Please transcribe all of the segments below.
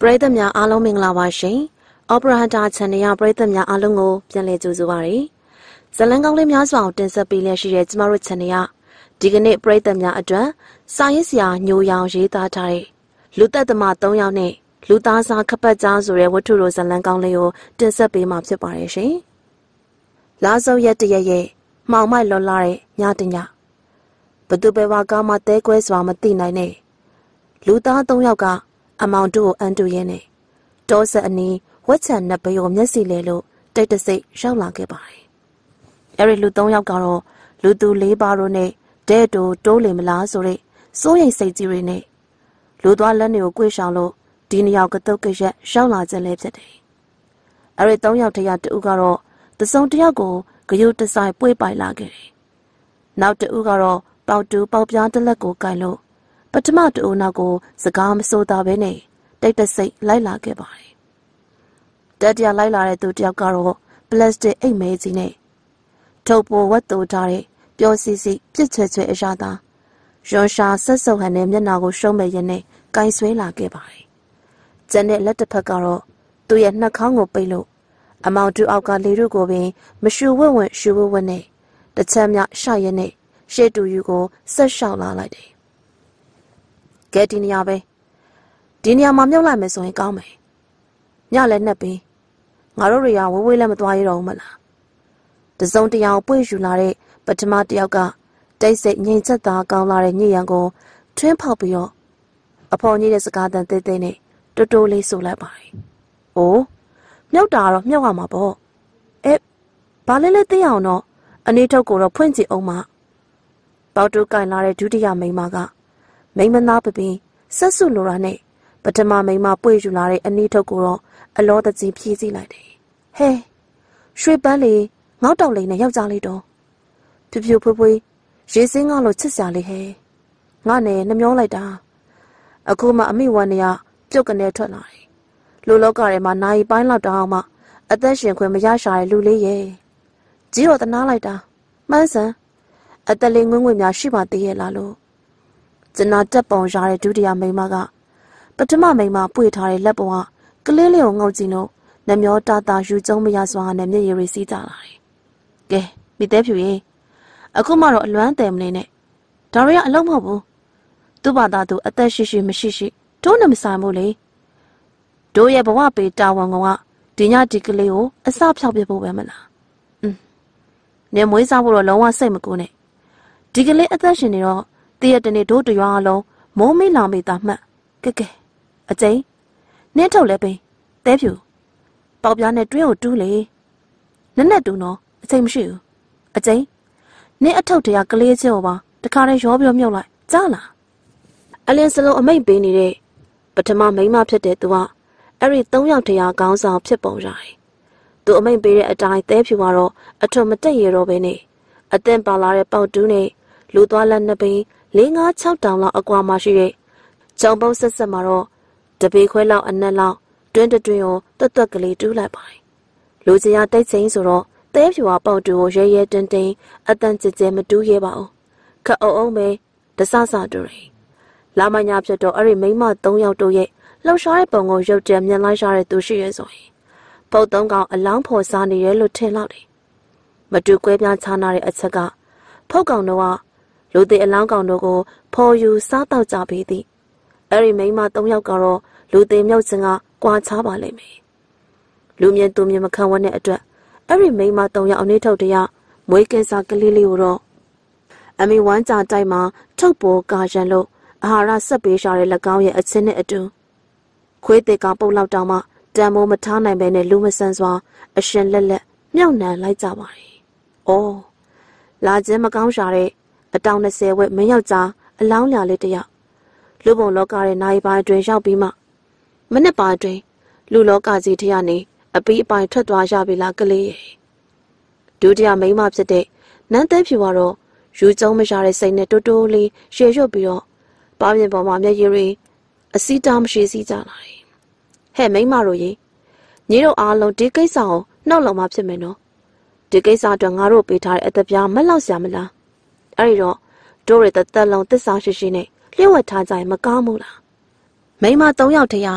ရိသတ်များအားလုံးမင်္ဂလာပါရှင်။အော်ပရာတာ channel ပရိသတ်များအားလုံးကိုပြန်လည်ကြိုဆိုပါရစေ။ဇလံကောင်းလေးများစွာကိုတင်ဆက်ပေးလျက်ရှိတဲ့ကျမတို့ channel ဒီကနေ့ပရိသတ်များအတွက်စာရေးဆရာညိုရောင်ရေးသားထားတဲ့လူသက်သမား3ယောက်နဲ့လူသားစားခပတ်ကြားဆိုတဲ့ဝတ္ထုတော်ဇလံကောင်းလေးကိုတင်ဆက်ပေးမှာဖြစ်ပါတယ်ရှင်။လာစုပ်ရက်တရက်ရဲ့မှောင်မိုက်လွန်လာတဲ့ညတညဘသူပဲဝါကားမှတဲကွဲစွာမသိနိုင်တဲ့လူသား3ယောက်ကအမောင်တို့ကိုအန်တူရင်းနဲ့တောဆက်အနီးဝက်ချံနှစ်ပယောမျက်စိလဲလို့တိတ်တဆိတ်ရောက်လာခဲ့ပါတယ်။အဲဒီလူ3ယောက်ကတော့လူသူ4ပါးတို့နဲ့ဒဲ့တူတိုးလေမလားဆိုတဲ့စိုးရိမ်စိတ်ကြီးတွေနဲ့လူသွားလက်တွေကိုကိုရှောင်လို့ဒီ2ယောက်ကတုတ်ကရက်ရောက်လာခြင်းလည်းဖြစ်တယ်။အဲဒီ3ယောက်ထက်တဦးကတော့တစုံတစ်ယောက်ကိုဂယုတဆိုင်ပွေးပိုင်လာခဲ့တယ်။နောက်တဦးကတော့ပေါတူပေါပြားတစ်လက်ကိုကင်လို့ပထမတူနောက်ကိုစကားမစိုးတာပဲနဲ့တိတ်တဆိတ်လိုက်လာခဲ့ပါတယ်။တတိယလိုက်လာတဲ့သူတယောက်ကတော့ပလတ်စတစ်အိတ်မဲကြီးနဲ့ထုတ်ပေါ်ဝတ်တူထားတဲ့ပျော်စီစီပြစ်ချွဲချွဲအရာသာရွန်ရှာဆက်ဆုပ်ဟန်တဲ့မျက်နှာကိုရှုံးမဲ့ရင်းနဲ့ကင်ဆွဲလာခဲ့ပါတယ်။ကျန်တဲ့လက်တစ်ဖက်ကတော့သူ့ရဲ့နှာခေါင်းကိုပိတ်လို့အမောင်တူအောက်ကလေတို့ကိုပင်မရှူဝဝရှူဝဝနဲ့တချမ်းမြရှရင်းနဲ့ရှေ့တူယူကိုဆက်လျှောက်လာလိုက်တယ်။ကဲဒီနေရာပဲဒီနေရာမှာမြုပ်လိုက်မယ်ဆိုရင်ကောင်းမယ်ညလည်းနှက်ပြီးငါတို့တွေကဝဝလည်းမသွားရတော့ဘူးမလားတစုံတရာပွေယူလာတဲ့ပထမတယောက်ကတိတ်ဆိတ်ငြိမ်သက်သာကောင်းလာတဲ့ညရန်ကိုထွင်းဖောက်ပြီးတော့အဖော်ကြီးတဲ့စကားတန်သေးသေးနဲ့တိုးတိုးလေးဆိုလိုက်ပါတယ်။အိုးမြုပ်တာတော့မြုပ်ရမှာပေါ့ဘာလဲလဲသိအောင်တော့အနည်းထုတ်ကိုတော့ဖွင့်ကြည့်အောင်မပေါတူကင်လာတဲ့ဒုတိယမိန်းမကမိန်းမသားပပင်းဆက်စုလိုတာနဲ့ပထမမိန်းမပွေယူလာတဲ့အနည်းထုတ်ကိုတော့အလောတကြီးဖြည့်စည်းလိုက်တယ်။ဟဲရွှေပန်းလေးငေါက်တောက်လေးနဲ့ယောက်ျားလေးတော့ဖြူဖြူဖွေးဖွေးရေစင်းကားလို့ချစ်စရာလေးဟဲငါနဲ့နှမျောလိုက်တာအခုမှအမိဝမ်းနေရပြုတ်ကနေထွက်လာတယ်လူလောကထဲမှာနိုင်ပိုင်းလောက်တောင်းမှအသက်ရှင်ခွင့်မရရှာတဲ့လူလေးရဲ့ကြီးတော့တနာလိုက်တာမှန်းစမ်းအသက်လေးငွေ့ငွေ့များရှိပါသေးရဲ့လားလို့ကျနာတက်ပုံရတဲ့ဒုတိယမိန်းမကပထမမိန်းမပွေထားတဲ့လက်ပုံကကလေးလေးကိုငုံကြည့်လို့နှမျောတာတာယူကျုံမရစွာနဲ့မျက်ရည်တွေစီးကြလာတယ်။ကဲမိသေးဖြူရေအခုမှတော့အလွမ်းတယ်မနေနဲ့ဒါရီကအလုံးမဟုတ်ဘူးသူ့ဘာသာသူအသက်ရှိရှိမရှိရှိတို့နဲ့မဆိုင်ဘူးလေတို့ရဲ့ဘဝပေတာဝန်ကဒီညဒီကလေးကိုအစဖြောက်ပြဖို့ပဲမလားနေမွေးစားဖို့တော့လုံးဝစိတ်မကူနဲ့ဒီကလေးအသက်ရှင်နေတော့တည့်ရတနေ့တို့တရွာအလုံးမိုးမေးလောင်မေးတာမှတ်ကဲအကျိန်နင်းထုတ်လဲပင်တဲဖြူပေါက်ပြားနဲ့တွင်းကိုတူးလေနက်နက်တူနော်အချိန်မရှိဘူးအကျိန်နင်းအထုပ်တရကလေးချင်းကိုပါတခါတည်းရောပြောမြုပ်လိုက်ကြားလားအလင်းစလုံးအမိတ်ပေးနေတဲ့ပထမမိန်းမဖြစ်တဲ့သူကအဲ့ဒီ3ယောက်တရာခေါင်းဆောင်ဖြစ်ပုံရတယ်သူအမိတ်ပေးတဲ့အတိုင်းတဲဖြူကတော့အထွတ်မတက်ရတော့ပဲနဲ့အသင်ပါလာတဲ့ပေါက်တူးနဲ့လူသွားလက်နှစ်ပင်4-5-6တောင်လောက်အကွာမှာရှိတဲ့ကျောင်းပုံးဆက်မှာတော့တပေခွဲလောက်အနက်လောက်တွင်းတွင်းကိုတွတ်တွတ်ကလေးတူးလိုက်ပါတယ်လူစရာတိတ်ချင်းဆိုတော့တဲဖြူကပေါက်တူကိုရဲတင်းတင်းအတန်ကြဲကြဲမတူးရဲပါဘူးခက်အုံပဲတဆဆတူတယ်လာမညာဖြစ်တော့အဲ့ဒီမိန်းမ3ယောက်တို့ရဲ့လှောက်ရှားတဲ့ပုံကိုရုပ်တံမြင်လိုက်ရှာတဲ့သူရှိရဲဆိုရင်ပုတ်3ကောင်အလောင်းဖော်စားနေရဲလို့ထင်လောက်တယ်မတူကွဲပြားခြားနာတဲ့အချက်ကဖုတ်ကောင်တို့ကလူသေးအလောင်းကောင်တို့ကိုဖော်ယူစားတော့ကြပေသည်အဲ့ဒီမိန်းမ3ယောက်ကတော့လူသေးမြုပ်စင်ကကွာခြားပါလိမ့်မယ်လူမြင်သူမြင်မခံဝတ်တဲ့အတွက်အဲ့ဒီမိန်းမ3ယောက်အနေထုတ်တရမွေးကင်းစားကလေးလေးကိုတော့အမေဝမ်းကြတိုက်မှာထုတ်ပေါ်ကာရန်လို့အာဟာရဆက်ပေးရှာတဲ့လက်ကောင်းရဲ့အချင်းနဲ့အတူခွေးသေးကပုတ်လောက်တောင်မှတံမိုးမထားနိုင်ပဲနဲ့လူမဆန်စွာအရှင်လက်လက်မြောက်နှံလိုက်ကြပါတယ်။အော်လာခြင်းမကောင်းရှာတဲ့အတောင်20ဝက်မင်းယောက်ကြားအလောင်းလျာလေးတယောက်လူပုံလောကရဲ့နိုင်ပိုင်းအတွင်းရောက်ပြီးမှမနစ်ပိုင်းအတွင်းလူလောကကြီးထရနေအပီးအပိုင်ထွက်သွားရပြီလားကလေးရဲ့ဒုတိယမိန်းမဖြစ်တဲ့နန်းသေးဖြူကတော့ယူကျုံမရတဲ့စိတ်နဲ့တိုးတိုးလေးရှေ့ရွတ်ပြီးတော့ပါပြင်ပေါ်မှာမျက်ရည်တွေအစီတာမရှိစီးကြလာတယ်ဟဲ့မိန်းမတို့ရေညီတို့အားလုံးဒီကိစ္စကိုနှောက်လောက်မှဖြစ်မယ်နော်ဒီကိစ္စအတွက်ငါတို့ပေးထားတဲ့အသက်ပြားမလောက်ဆရာမလားအဲ့ဒီတော့တို့ရတဲ့သက်လုံးသစ္စာရှိရှိနဲ့လျှို့ဝှက်ထားကြရင်မကောင်းဘူးလားမိန်းမ3ယောက်တည်း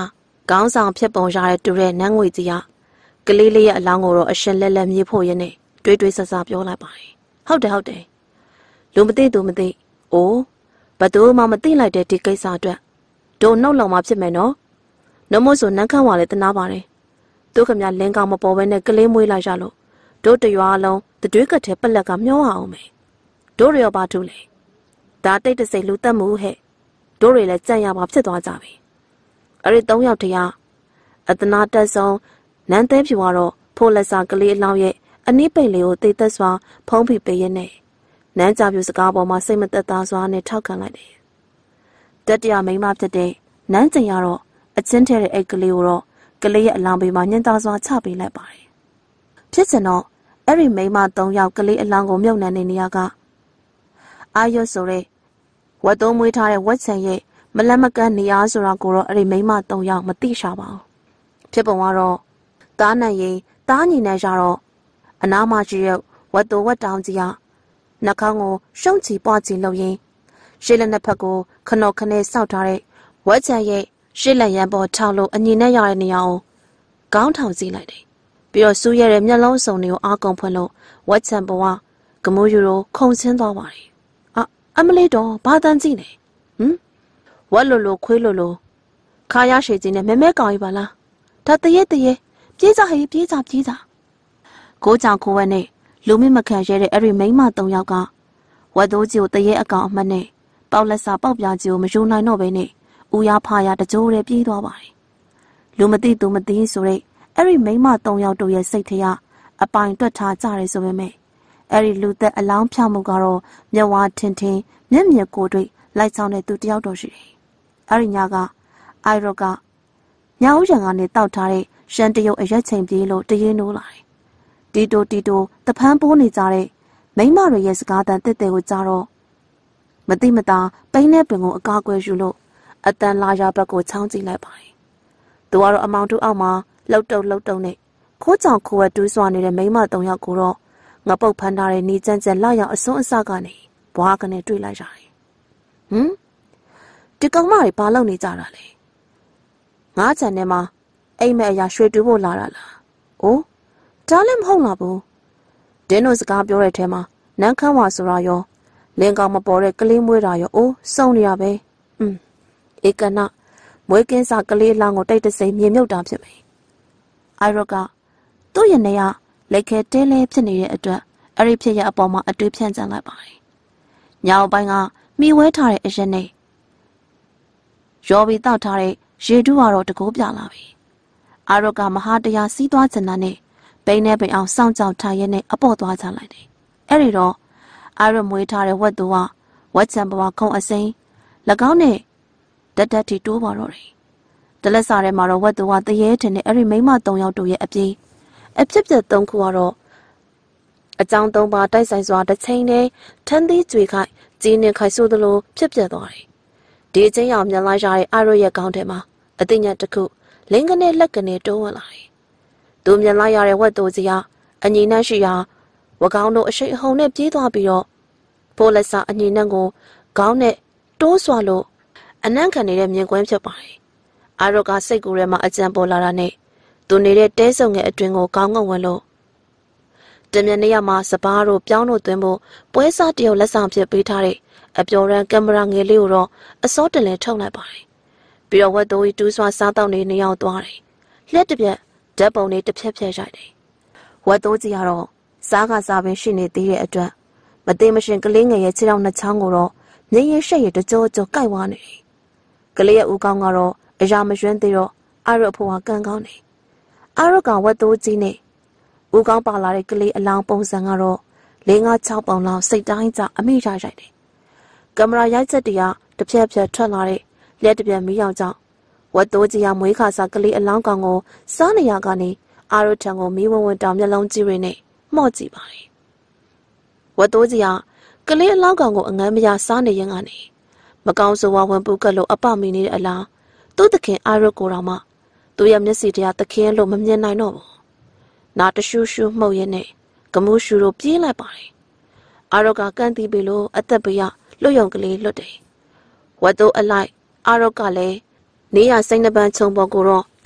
ခေါင်းဆောင်ဖြစ်ပုံရတဲ့တူတဲ့နန်းငွေကြီးကကလေးလေးရဲ့အလောင်းကိုတော့အရှင်လက်လက်မြေဖို့ရင်းနဲ့တွေးဆဆပြောလိုက်ပါတယ်ဟုတ်တယ်လူမသိသူမသိအိုးဘသူမှမသိလိုက်တဲ့ဒီကိစ္စအတွက်တို့နှုတ်လောင်မှဖြစ်မယ်နော်နှမို့ဆိုနန်းခန့်ဝါလည်းတနာပါတယ်တို့ခမလင်းကောင်မပေါ်ဘဲနဲ့ကလေးမွေးလိုက်ရလို့တို့တရွာလုံးတတွေးကတဲ့ပလက်ကမျောအောင်မယ်တို့ရပါထုလေဒါတိတ်တစိလူတက်မှုဟဲ့တို့တွေလည်းကြံ့ရပါဖြစ်သွားကြပြီအဲ့ဒီ3ယောက်တည်းအတနာတက်ဆုံးနန်းသေးဖြူကတော့ဖိုးလက်စာကလေးအလောင်းရဲ့အနည်းပိန်လေးကိုတိတ်သက်စွာဖုံးဖိပေးရင်းနဲ့နန်းကြပြူစကားပေါ်မှာစိတ်မသက်သာစွာနဲ့ထောက်ခံလိုက်တယ်တတိယမိန်းမဖြစ်တဲ့နန်းကျင်ကတော့အချင်းထဲတဲ့အိတ်ကလေးကိုတော့ကလေးရဲ့အလောင်းဘေးမှာညှင်းသားစွာချပေးလိုက်ပါတယ်ဖြစ်စင်တော့အဲ့ဒီမိန်းမ3ယောက်ကလေးအလောင်းကိုမြုပ်နှံနေနေရကအာရွတ်ဆိုတဲ့ဝတ်သုံးမွေးထားတဲ့ဝက်ချံရဲ့မလက်မကန်းနေရဆိုတာကိုတော့အဲ့ဒီမိန်းမ3ယောက်မသိရှာပါဘူးဖြစ်ပုံကတော့တားနိုင်ရင်တားညီနဲ့ရတော့အနားမှာရှိတဲ့ဝတ်တော်ဝတ်တောင်ကြီးကနှာခေါင်းကိုရှုံချီပွားချီလုပ်ရင်းရှေ့လက်နှစ်ဖက်ကိုခနော့ခနဲ့စောက်ထားတဲ့ဝက်ချံရဲ့ရှေ့လက်ရန်ပေါ်ထောက်လို့အညီနဲ့ရတဲ့နေရာကိုခေါင်းထောင်စီးလိုက်တယ်ပြီးတော့စူးရတဲ့မျက်လုံးစုံတွေကိုအာကုံဖွင့်လို့ဝက်ချံပေါ်ကမိုးယူလိုခုန်ဆင်းသွားပါတယ်အမလေးတော့ဘာတန်းကြည့်နေဝက်လိုခွေးလိုခါရရှည်ကြီးနဲ့မဲကောင်ကြီးပါလားဒါတရေပြေးကြဟေးပြေးကြကိုကြောင်ခိုးဝက်နဲ့လူမိမခံရဲတဲ့အဲ့ဒီမိန်းမ3ယောက်ကဝက်သိုးကြီးကိုတရေအကောင်အမှတ်နဲ့ပေါက်လက်စာပေါက်ပြားကြီးကိုမယူနိုင်တော့ဘဲနဲ့ဦးရဖာရတကြိုးတည်းပြေးသွားပါတယ်လူမသိသူမသိဆိုတဲ့အဲ့ဒီမိန်းမ3ယောက်တို့ရဲ့စိတ်ထဲကအပိုင်တွက်ထားကြတယ်ဆိုပေမဲ့အဲ့ဒီလူသက်အလောင်းဖြောက်မှုကတော့မျက်ဝါးထင်မျက်မြက်ကိုတွေ့လိုက်ဆောင်တဲ့သူတယောက်တော့ရှိတယ်အဲ့ဒီညကအိုင်ရော့ကညဦးရံကနေတောက်ထားတဲ့ရှန်တရုတ်အရက်ချိန်ပြေးလို့တရင်နိုးလာတယ်တီတိုတဖန်းပိုးနေကြတဲ့မိန်းမတွေရဲ့စကားတန်တစ်တဲ့ကိုကြားတော့မတိမတာပိန်းနဲ့ပင်ကိုအကားကွယ်ယူလို့အတန်လာရဘက်ကိုချောင်းကြည့်လိုက်ပါတယ်သူကတော့အမောင်တူအောက်မှာလှုပ်တုံနဲ့ခိုးကြောင်ခိုးဝဲတူးစွာနေတဲ့မိန်းမ3ယောက်ကိုတော့ငပုတ်ဖမ်းထားတဲ့နေကျန်းလာရောက်အစွန်းအစကနေဘွားကနေတွေ့လိုက်ရတယ်ဒီကောင်မတွေဘာလုပ်နေကြတာလဲငါးချန်ထဲမှာအိမ်မက်အရာရွှေတူးဖို့လာတာလားအိုးဒါလည်းမဟုတ်လားဘူးဒင်းတို့စကားပြောတဲ့ထဲမှာနန်းခမ်းဝါဆိုတာရောလင်းကောင်မပေါ်တဲ့ကလေးမွေးတာရောအိုးစုံနေရပဲဧကနမွေးကင်းစာကလေးလောင်းကိုတိတ်တဆိတ်မြေမြုပ်တာဖြစ်မယ်အိုင်ရော့ကသူ့ရဲ့နေရလက်ခဲတဲလဲဖြစ်နေတဲ့အတွက်အဲ့ဒီဖြစ်ရအပေါ်မှာအတွေးဖြန့်ကျန်လိုက်ပါတယ်ညောင်ပိုင်းကမိဝဲထားတဲ့အရက်နဲ့ရော်ပြီးတောက်ထားတဲ့ရေတူးကတော့တကိုးပြလာပြီအာရော့ကမဟာတရားစီးသွားချင်တာနဲ့ပိန်းနဲ့ပိန်အောင်စောင့်ကြောက်ထားရဲနဲ့အပေါ်သွားချလိုက်တယ်အဲ့ဒီတော့အာရော့မွေးထားတဲ့ဝက်သူကဝက်ချံဘဝခုံအစိမ်း၎င်းနဲ့တက်တီတိုးပါတော့တယ်တလက်စာထဲမှာတော့ဝက်သူကတရေထင်တဲ့အဲ့ဒီမိန်းမ3ယောက်တို့ရဲ့အဖြစ်ပြက်3ခုကတော့အကြောင်း3ပါတိုက်ဆိုင်စွာတစ်ချိန်နဲ့ထန်းသေးကြွေခိုက်ကြီးနေခိုက်ဆိုသလိုဖြစ်ပြက်သွားတယ်ဒီအချင်းရောင်မြန်လာရတဲ့အာရော့ရဲ့ခေါင်းထဲမှာအသိဉာဏ်တစ်ခုလင်းကနေလက်ကနေတိုးဝင်လာတယ်သူမြန်လာရတဲ့ဝက်သူကြီးကအညီနဲ့ရှိရာဝကောင်းတို့အရှိန်အဟုန်နဲ့ပြေးသွားပြီးတော့ဖိုးလက်စာအညီနဲ့ကိုခေါင်းနဲ့တိုးစွာလို့အနံ့ခံနေတဲ့မြင်ကွင်းဖြစ်ပါတယ်အာရော့ကစိတ်ကူးထဲမှာအကြံပေါ်လာတာနဲ့သူနေတဲ့တဲဆုံငယ်အတွင်ကိုကောင်းငုံဝင်လို့တမျက်နေရမှာစပားတို့ပြောင်းတို့သွင်းဖို့ပွဲစားတယောက်လက်ဆောင်ဖြစ်ပေးထားတဲ့အပျော်ရန်ကင်မရာငယ်လေးကိုတော့အစောတလင်ထုတ်လိုက်ပါတယ်ပြီးတော့ဝက်သိုးကြီးတူးဆွာစားတောက်နေရောက်သွားတယ်လက်တစ်ပြက်ဓာတ်ပုံလေးတစ်ဖြက်ရိုက်တယ်ဝက်သိုးကြီးကတော့စားကစားပင်ရှိနေသေးတဲ့အတွက်မသိမရှင်ကလေးငယ်ရဲ့ခြေထောက်နှစ်ချောင်းကိုတော့မြင်းရဲရှက်ရတကြောကြောကိုက်ဝါနေတယ်ကလေးရဲ့ဦးကောင်းကတော့အရာမရွှန်းသေးတော့အာရော့ဖို့ကကန်ကောင်းနေအာရော့ကဝက်သိုးကြီးနဲ့ဦးကောင်းပါလာတဲ့ကလေးအလောင်းပုံစံကတော့5-6ပုံလောက်စိတ်တိုင်းကြအမိရိုက်တယ်ကင်မရာရိုက်ချက်တွေကတစ်ဖြက်ထွက်လာတဲ့လက်တစ်ပြက်မီးရောင်ကြောင့်ဝက်သိုးကြီးမွေးခါစားကလေးအလောင်းကောင်ကိုစားနေရကနေအာရော့ထံကိုမီးဝင်တောင်မျက်လုံးကြီးတွေနဲ့မှော့ကြည့်ပါတယ်ဝက်သိုးကြီးကလေးအလောင်းကောင်ကိုအငမ်းမရစားနေရင်ကနေမကောင်းဆိုးဝါဝင်ပူကလို့အပမီနေတဲ့အလားသူ့သခင်အာရော့ကိုတော်မှသူ့ရဲ့မျက်စိတရားသခင်လို့မမြင်နိုင်တော့ဘူးနာတရှူရှူမှုတ်ရင်းနဲ့ကမူးရှူတို့ပြေးလိုက်ပါတယ်အာရော့ကကန့်တီးပြီလို့အသက်ပေးရလွတ်ယုံကလေးလွတ်တယ်ဝက်သိုးအလိုက်အာရော့ကလည်းနေရစိတ်နှပန်းချုံပေါ်ကိုတော့တ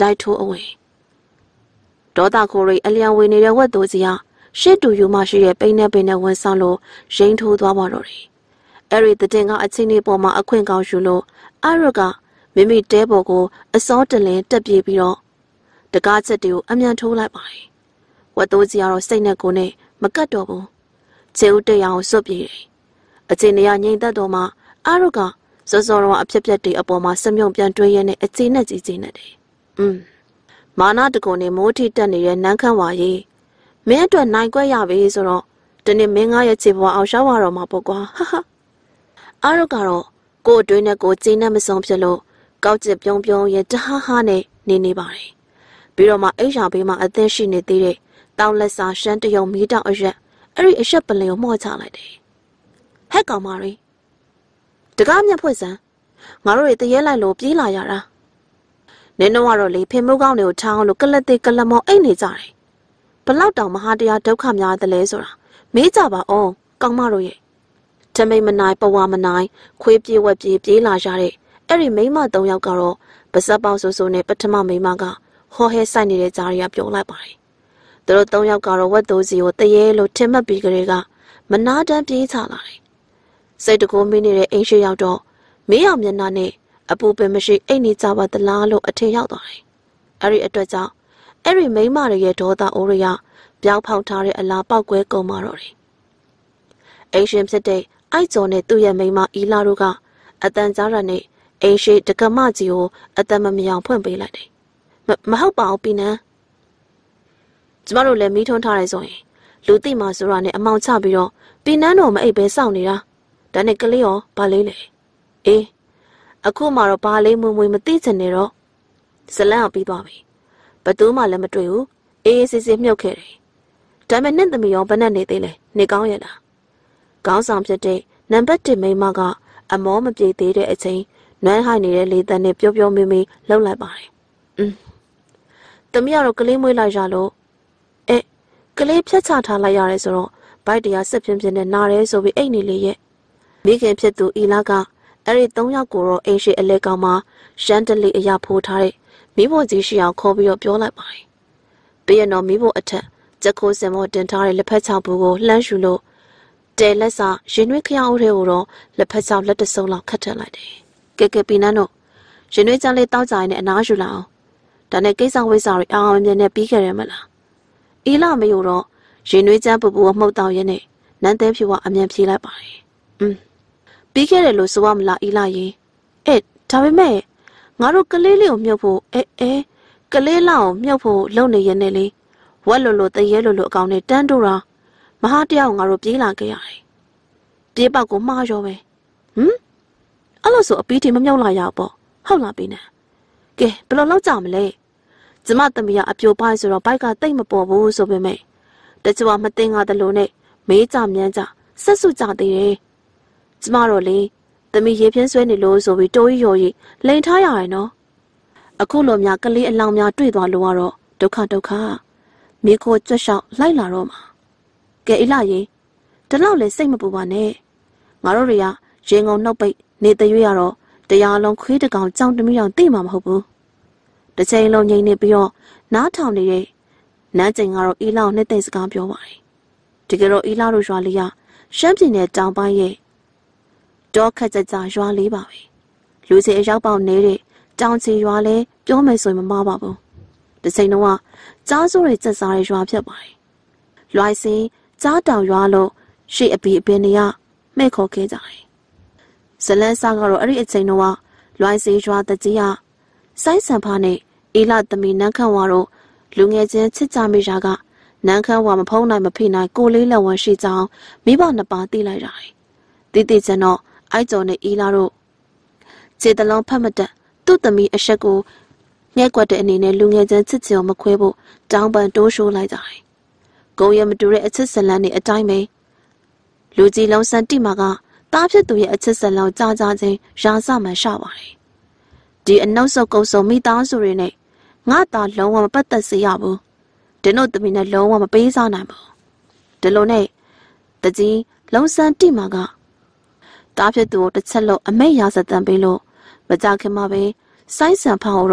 တိုက်ထိုးအဝင်ဒေါသခိုးရိအလျံဝင်နေတဲ့ဝက်တို့စီကရှစ်တူယူမှရှိတဲ့ပိန်းနဲ့ပိန်းနဲ့ဝန်ဆောင်လို့ရိန်ထိုးသွားပါတော့တယ်အဲ့ဒီတဲ့ကအချင်းလေးပေါ်မှာအခွင့်ကောင်းယူလို့အာရကမိမိတဲပေါ်ကိုအစောတလင်းတက်ပြေးပြီးတော့တကားချက်တွေကိုအမြန်ထိုးလိုက်ပါတယ်ဝက်တို့စီကတော့စိတ်နဲ့ကိုယ်နဲ့မကတ်တော့ဘူးခြေဦးတရားကိုစွတ်ပြေးတယ်အချင်းတွေကငြိမ်သက်တော့မှအာရကစောစောတော့အဖြစ်ပြက်တွေအပေါ်မှာစမြုံပြန်တွေးရတဲ့အခြေနဲ့ကြီးကြီးနဲ့တယ်မာနတကုံနဲ့မိုးထိတက်နေတဲ့နန်းခမ်းဝါရီမင်းအတွက်နိုင်ကွက်ရပြီဆိုတော့ဒီနေ့မင်းငါရဲ့ခြေပေါ်အောင်ရှောက်ရတော့မှာပေါ့ကွာဟာဟာအာရကတော့ကို့အတွင်းနဲ့ကိုကျင်းနဲ့မစုံဖြစ်လို့ကောက်ကျစ်ပြုံးပြုံးရဲ့တဟားဟားနဲ့နေပါတယ်ပြီးတော့မှအိရှာဘေးမှာအသင်းရှိနေသေးတဲ့တောင်လက်စာရှမ်းတယုံမီးတောင်အရက်အဲ့ဒီအရက်ပလင်ကိုမှော့ချလိုက်တယ်ဟက်ကောင်မရီတကားမြတ်ဖွင့်စမ်းငါတို့တွေတရဲလိုက်လို့ပြေးလာရတာနင်းတော့ကတော့လေဖင်မိုးကောင်းတွေကိုထောင်းလို့ကလတ်သေးကလတ်မောအိတ်နေကြတယ်ဘလောက်တောင်မဟာတရားဒုက္ခများသလဲဆိုတာမေးကြပါအောင်ကောင်မတို့ရဲ့ထမိတ်မနိုင်ပဝါမနိုင်ခွေးပြေးဝက်ပြေးပြေးလာရတဲ့အဲ့ဒီမိန်းမ၃ယောက်ကတော့ပါဇက်ပေါက်ဆိုဆိုနဲ့ပထမမိန်းမကဟောဟဲဆိုင်နေတဲ့ကြားရီကပြောလိုက်ပါတယ်သူတို့၃ယောက်ကတော့ဝက်သိုးစီကိုတရဲလို့ထင်မှတ်ပြီးကလေးကမနာတမ်းပြေးချလာတယ်စိတ်တကိုးမင်းနေတဲ့အိမ်ရှိရောက်တော့မင်းအောင်မျက်နှာနဲ့အပူပင်မရှိအိတ်နေကြပါသလားလို့အထင်ရောက်သွားတယ်အဲ့ဒီအတွက်ကြောင့်အဲ့ဒီမိန်းမတွေရဲ့ဒေါသအိုးရပြောင်းဖောက်ထားတဲ့အလားပေါက်ကွဲကုန်มาတော့တယ်အိမ်ရှင်ဖြစ်တဲ့အိုက်ကျော်နဲ့သူ့ရဲ့မိန်းမအီလာတို့ကအတန်ကြားရနဲ့အိမ်ရှိတကမကြီးကိုအတန်မမြောင်ဖွင့်ပေးလိုက်တယ်မဟုတ်ပါဘူးပီနန်းကျမတို့လည်းမီးထွန်းထားရဲဆိုရင်လူသိမှဆိုတာနဲ့အမောင်ချပြီးတော့ပီနန်းတော့မအိပ်ပဲစောင့်နေတာဒါနဲ့ကလေးရောဘာလေးလဲအေးအခုမှတော့ဘာလေးမွေမွေမသိချင်နေတော့ဇလန်းအောင်ပြီးသွားပြီဘသူမှလည်းမတွေ့ဘူးအေးအေးဆေးဆေးမြုပ်ခဲ့တယ်ဒါပေမဲ့နှစ်သမီးရောဘယ်နဲ့နေသေးလဲနေကောင်းရဲ့လားခေါင်းဆောင်ဖြစ်တဲ့နံပါတ်1မိန်းမကအမောမပြေသေးတဲ့အချိန်နွမ်းဟိုက်နေတဲ့လေတန်းနဲ့ပျော့ပျော့မေးမေးလှုပ်လိုက်ပါတယ်သမီးကတော့ကလေးမွေးလိုက်ရလို့ကလေးဖြတ်ချထားလိုက်ရတယ်ဆိုတော့ဘိုက်တရားဆက်ပြင်းပြင်းနဲ့နာရဲဆိုပြီးအိတ်နေလေရဲ့မိခင်ဖြစ်သူအီလာကအဲ့ဒီ၃ယောက်ကိုတော့အိမ်ရှိအလဲကောင်မှာရှမ်းတလီအရာဖိုးထားတဲ့မိဖို့ကြီးရှိအောင်ခေါ်ပြီးတော့ပြောလိုက်ပါတယ်ပြီးရင်တော့မိဖို့အထက်ကြက်ခိုးစင်မောတင်ထားတဲ့လက်ဖက်ချောက်ဘူးကိုလှမ်းယူလို့တဲလက်စာရင်နှွေးခရအောင်တွေကိုတော့လက်ဖက်ချောက်လက်တစုံလောက်ခတ်ထည့်လိုက်တယ်ကဲပီနန်းတို့ရင်နှွေးချမ်းလေးတောက်ကြရင်နဲ့အနားယူလာအောင်ဒါနဲ့ကိစ္စဝိစာတွေအောင်အောင်မြင်နဲ့ပြီးခဲ့ရမလားအီလာမယိုတော့ရင်နှွေးချမ်းပူပူမှုတ်တောင်းရင်းနဲ့နန်းသေးဖြူကအမြန်ပြေးလိုက်ပါတယ်ပြီးခဲ့တယ်လို့ဆိုရမလားအီလာရေဒါပေမဲ့ငါတို့ကလေးလေးကိုမြုပ်ဖို့ကလေးလောက်မြုပ်ဖို့လုံနေရနေလေဝက်လိုလိုတရဲလိုလိုအကောင်နဲ့တန်းတိုးတာမဟာတယောက်ငါတို့ပြေးလာခဲ့ရတယ်ပြေးပေါက်ကိုမှားရောပဲအဲ့လိုဆိုအပီးတီမမြုပ်လာရပေါ့ဟုတ်လားပေးနေကဲဘယ်လိုလုပ်ကြမလဲကျမသမီးကအပြိုပိုင်းဆိုတော့ဘိုက်ကတိတ်မပေါ်ဘူးဆိုပေမဲ့တချို့ကမသိငါတလို့နဲ့မေးကြမြန်းကြဆက်စုကြသေးတယ်ကျမတို့လေသမီးရေပြင်းဆွဲနေလို့ဆိုပြီးတိုးရီရော်ရီလိန်ထားရရင်နော်အခုလိုများကလေးအလောင်းများတွေ့သွားလို့ကတော့ဒုက္ခမိခိုးကြွက်လျှောက်လိုက်လာတော့မှာကဲအီလာရေဒီလောက်လေစိတ်မပူပါနဲ့ငါတို့တွေကရင်ငုံနှုတ်ပိတ်နေတရွေ့ရတော့တရားလုံးခွေးတကောင်ကြောင်တမိအောင်သိမှာမဟုတ်ဘူးတစ်ချိန်လုံးငြိမ်နေပြီးတော့နားထောင်နေတဲ့နန်းကျင်ကတော့အီလာကိုနှစ်သိမ့်စကားပြောပါတယ်တကယ်တော့အီလာတို့ရွာလေးကရှမ်းပြည်နယ်တောင်ပိုင်းရဲ့တောခက်ကြကြရွာလေးပါပဲလူစီအရောက်ပေါက်နေတဲ့တောင်ချီရွာလဲပြောမယ်ဆိုရင်မမှားပါဘူးတစ်ချိန်တော့ကြားစိုးတွေစက်စားတဲ့ရွာဖြစ်ပါတယ်လွိုင်စင်ကြားတောင်ရွာလို့ရှေ့အပီအပင်တွေကမဲ့ခေါ်ခဲ့ကြတယ်ဇလန်းစားကတော့အဲ့ဒီအချိန်တော့လွိုင်စင်ရွာတကြီးကစိုင်းစံဖားနဲ့အီလာသမီးနန်းခန့်ဝါတို့လူငယ်ချင်းချစ်ကြမိရာကနန်းခန့်ဝါမဖုံးနိုင်မဖိနိုင်ကိုလေးလက်ဝန်းရှိကြောင်းမိဘနှစ်ပါးသိလိုက်ရတယ်တိကျတော့အိုက်ကျော်နဲ့အီလာတို့ခြေတလုံးဖတ်မတက်သူ့သမီးအဆက်ကိုငဲ့ကွက်တဲ့အနေနဲ့လူငယ်ချင်းချစ်ချင်အောင်မခွဲဖို့တောင်းပန်တိုးရှိုးလိုက်ကြတယ်။ကိုရမတူတဲ့အချစ်ဇလန်းနဲ့အတိုင်းပဲလူကြီးလုံးစံတိမာကတားဖြစ်သူရဲ့အချစ်ဇလန်းကြားချင်းရာစမှန်ရှပါတယ်။ဒီအနှုတ်ဆုပ်ကုပ်ဆုံမိသားစုတွေနဲ့ငါသားလုံးဝမပတ်သက်စေရဘူး။ဒီတို့သမီးနဲ့လုံးဝမပေးစားနိုင်ဘူး။ဒီလိုနဲ့တကြီးလုံးစံတိမာကတားဖြစ်သူကိုတစ်ချက်လို့အမိတ်ရာဇတန်ပေးလို့မကြခင်မှာပဲစိုင်းစံဖောက်တော့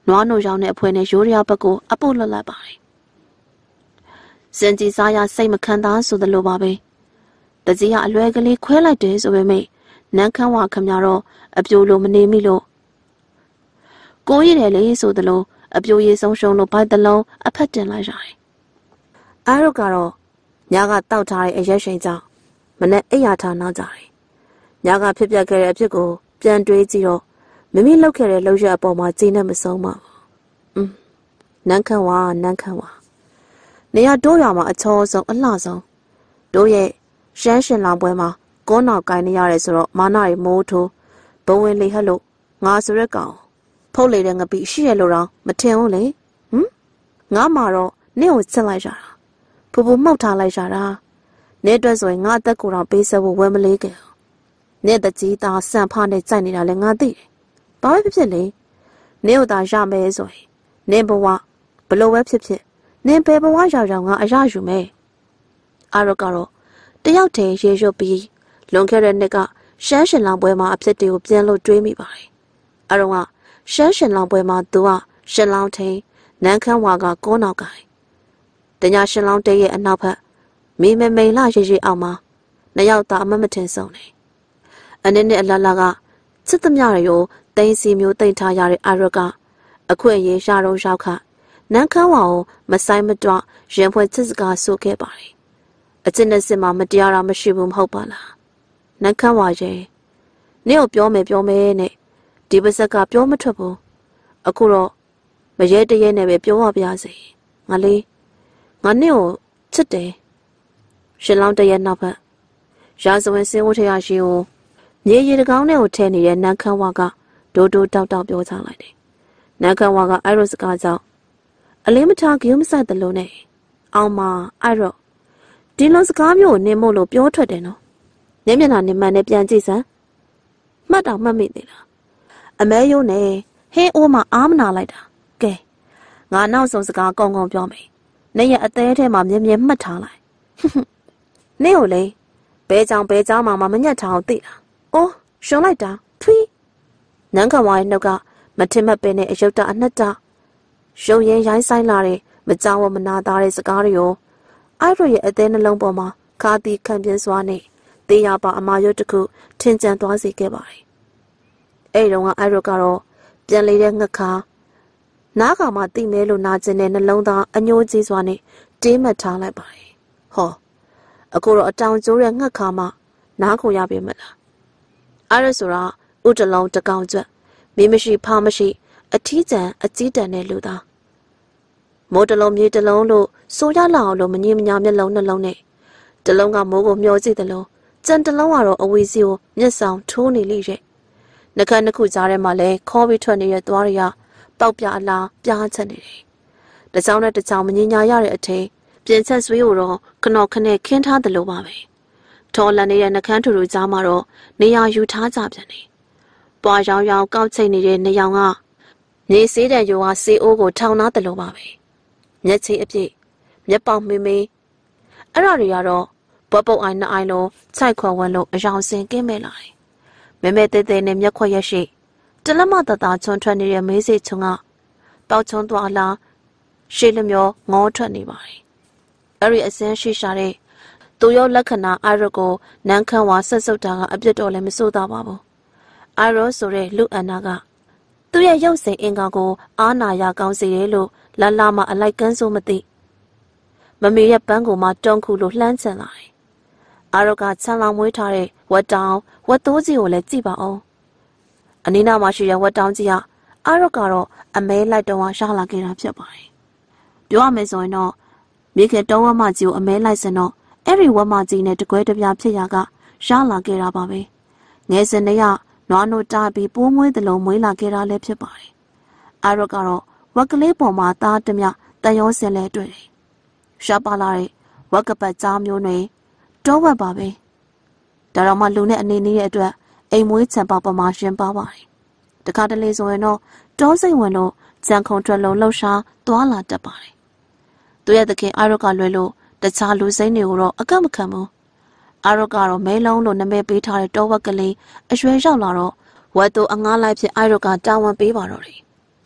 နွားနိုရောင်တဲ့အဖွဲနဲ့ရိုးရဘက်ကိုအပုတ်လှလိုက်ပါတယ်စင်ကြီးစားရစိတ်မခံသားဆိုသလိုပါပဲတကြီးကအလွယ်ကလေးခွဲလိုက်တယ်ဆိုပေမဲ့နန်းခမ်းဝခမတော့အပြိုလိုမနေမိလို့ကိုရည်တယ်လေဆိုသလိုအပြိုရည်ဆုံးရှုံးလို့ဘိုက်တလုံးအဖက်တင်လိုက်ရတယ်အားရုပ်ကတော့ညကတောက်ထားတဲ့အရက်ရှိန်ကြောင့်မနဲ့အိယာထားနောက်ကြတယ်ညကဖြစ်ပျက်ခဲ့တဲ့အဖြစ်ကိုပြန်တွေးကြည့်တော့မိမိလှုပ်ခဲ့တဲ့လှုပ်ရက်အပေါ်မှာကြည်နဲ့မဆုံးပါဘူးနန်းခမ်းဝနေရတိုးရွာမှာအချောဆုံးအလှဆုံးတို့ရဲ့ရှမ်းရှင်လောင်ပွဲမှာကောနောက်ကိုင်းနေရတယ်ဆိုတော့မာနာရီမိုးထိုးဘုံဝင်လေဟက်လို့ငါဆိုရက်ကောင်ဖုတ်လေတဲ့ငပိရှိရလို့တော့မထင်ဘူးလေငါမှာတော့နင့်ကိုချက်လိုက်ကြတာဖူဖူမှုတ်ထားလိုက်ကြတာနင့်အတွက်ဆိုရင်ငါအသက်ကိုတော့ပေးဆက်ဖို့ဝယ်မလေးခဲ့နင့်တကြီးသားဆန်ဖားနဲ့ကြိုက်နေတာလဲငါသိတယ်ဘာပဲဖြစ်လေနင့်ကိုသာရမယ်ဆိုရင်နင့်ဘဝဘလို့ပဲဖြစ်နင်ဘယ်ဘဝရောက်ရောက်ငါအရယူမယ်အားရကတော့တယောက်တည်းရေရွတ်ပြီးလွန်ခဲ့တဲ့နှစ်ကရှမ်းရှင်လောင်ပွဲမှာအဖြစ်တွေကိုပြန်လို့တွေးမိပါတယ်အရုံးကရှမ်းရှင်လောင်ပွဲမှာသူကရှင်လောင်ထိန်နန်းခမ်းဝါကကောနောက်ကိုင်တညာရှင်လောင်တဲရဲ့အနောက်ဘက်မိမမိန်လာရေရေအောင်မှာနှစ်ယောက်သားအမမထင်ဆုံးနေအနည်းနဲ့အလလကချစ်သမျှတွေကိုတိန်စီမျိုးတိတ်ထားရတဲ့အာရကအခွင့်အရေးရှာတော့ရောက်ခနန်းခမ်းဝါကိုမဆိုင်မတွရင်ဖွဲ့ချစ်စကားဆိုခဲ့ပါတယ်အကျဉ်းနဲ့စစ်မှာမတရားတာမရှိဘူးမဟုတ်ပါလားနန်းခမ်းဝါရဲ့နင့်ကိုပြောမယ်နဲ့ဒီပါဇက်ကပြောမထွက်ဘူးအခုတော့မရဲတရဲနဲ့ပဲပြောရပါစေငါနင့်ကိုချစ်တယ်ရှင်လောင်းတရဲနောက်ဖက်ရာဇဝင်စင်းဝတ်ထရရှိကိုမြေရီတကောင်းနဲ့ကိုထဲနေတဲ့နန်းခမ်းဝါကဒိုးတောက်ပြောချလိုက်တယ်နန်းခမ်းဝါကအဲ့လိုစကားကြောင့်အလေးမထားဂယုမဆိုင်တယ်လို့နဲ့အောင်မအဲ့တော့ဒီလိုစကားမျိုးကိုနင်းမို့လို့ပြောထွက်တယ်နော်မျက်နှာနင်းမှန်နဲ့ပြန်ကြည့်စမ်းမှတ်တော့မှတ်မိသေးလားအမဲယိုးနဲ့ဟင်းအိုးမှာအားမနာလိုက်တာကဲငါနောက်ဆုံးစကားကောင်းပြောမယ်နေ့ရက်အသေးထဲမှာမြဲမှတ်ထားလိုက်နေ့ကိုလေဘဲကြောင်မှမညက်ထားအောင်သိလားအိုးရှုံလိုက်တာထွီးနန်းခဝါရဲ့နှုတ်ကမထင်မှတ်ပဲနဲ့အယုတ်တအနှက်တရုံရင်ရိုင်းဆိုင်လာတဲ့မကြောက်ဝမနာသားတဲ့စကားတွေကိုအိုက်ရိုရဲ့အသေးနှလုံးပေါ်မှာခါတီခံပြင်းစွာနဲ့တေးရပါအမာရွတ်တစ်ခုထင်ကျန်သွားစေခဲ့ပါတယ်။အဲ့တုန်းကအိုက်ရိုကတော့ပြန်လေတဲ့ငှက်ခါနားကောင်မှတိမဲလို့နာကျင်တဲ့နှလုံးသားအညိုးကြီးစွာနဲ့တင်းမှတ်ထားလိုက်ပါတယ်။ဟောအခုတော့အတောင်ကျိုးတဲ့ငှက်ခါမှနားခုရပြီမလား။အဲ့ဒါဆိုတာဥတလုံးတကောင်ကျွတ်မင်းမရှိဖားမရှိအထီးကျန်အကြီးတန်တဲ့လူသားမိုးတလုံးမြေတလုံးလို့ဆိုရလောက်အောင်လို့မငြင်းမညာမျက်လုံးနှလုံးနဲ့တလုံးကမိုးကိုမျောကြည့်တယ်လို့ကြံတလုံးကတော့အဝီစီကိုမျက်ဆောင်ထိုးနေလိရဲ့နှခမ်းနှစ်ခုကြားထဲမှာလဲခေါ်ပြီးထွက်နေတဲ့သွားတွေကပေါက်ပြအလားပြားချက်နေတယ်တချောင်းနဲ့တချောင်းမငြင်းညာရတဲ့အထိန်ပြင်ချက်ဆွေးကိုတော့ခဏခနဲ့ခင်းထားတယ်လို့ပါပဲထော်လန်နေတဲ့နှခမ်းထူထူကြားမှာတော့နေရာယူထားကြပြန်တယ်ပွားရောင်ကောက်ချိတ်နေတဲ့နေရောင်ကမြေစေးတဲ့ယိုဟာစေအိုးကိုထောင်သားတယ်လို့ပါပဲမျက်ချေအပြည့်မျက်ပေါက်မေးအဲ့ဒါတွေကတော့ဘွက်ပုတ်အိုင်နှစ်အိုင်လုံးခြိုက်ခွက်ဝန်းလို့အယောင်စင်ကင်းမဲ့လာတယ်မဲတဲနဲ့မျက်ခွက်ရက်ရှိတလက်မတသားချွန်ထွက်နေတဲ့မေးစိတ်ချွန်ကပေါက်ချုံသွားလားရှေ့လျောငေါထွက်နေပါတယ်အဲ့ဒီအစင်းရှိရှာတဲ့သူရောလက္ခဏာအာရကိုနန်းခမ်းဝါဆက်စုပ်တာကအပြစ်တော်လည်းမစိုးသားပါဘူးအာရောဆိုတဲ့လူအန်နာကသူ့ရဲ့ရုပ်စိမ်အင်္ဂါကိုအားနာရကောင်းစေတယ်လို့လာလာမှအလိုက်ကန်းစိုးမသိမမေရဲ့ပန်းကိုမှတုံးခုလို့လှမ်းချင်လာတယ်အာရောကချမ်းလောင်မွေးထားတဲ့ဝတ်တောင်ဝတ်သိုးကြီးကိုလည်းကြည့်ပါအောင်အနီးနားမှာရှိတဲ့ဝတ်တောင်ကြီးကအာရောကတော့အမဲလိုက်တော့ရလာခဲ့တာဖြစ်ပါတယ်ပြောရမယ်ဆိုရင်တော့မိခင်တောဝတ်မကြီးကိုအမဲလိုက်စင်တော့အဲ့ဒီဝတ်မကြီးနဲ့တကွဲတပြားဖြစ်ရကရလာခဲ့တာပါပဲငယ်စဉ်တည်းကနွားနို့တားပြီးပိုးမွေးသလုံးမွေးလာခဲ့တာလည်းဖြစ်ပါတယ်အာရောကတော့ဝက်ကလေးပေါ်မှာသားတမျှတန်ရောစင်လဲတွေ့တယ်ရှားပါလာတဲ့ဝက်ကပတ်ကြားမျိုးတွေတောဝက်ပါပဲဒါတော့မှလူနဲ့အနေနဲ့ရဲ့အတွက်အိမ်မွေးချံပေါက်ပမာရှင်ပါပါတယ်တခါတလေဆိုရင်တော့တောစိတ်ဝင်လို့ကြံခုံထွက်လုံးလှုပ်ရှားသွားလာတတ်ပါတယ်သူရဲ့သခင်အာရောကလွယ်လို့တခြားလူစိမ့်တွေကိုတော့အကန့်မခံဘူးအာရောကတော့မဲလုံးလို့နာမည်ပေးထားတဲ့တောဝက်ကလေးအရွယ်ရောက်လာတော့ဝတ်သူအငားလိုက်ဖြစ်အာရောကတာဝန်ပေးပါတော့တယ်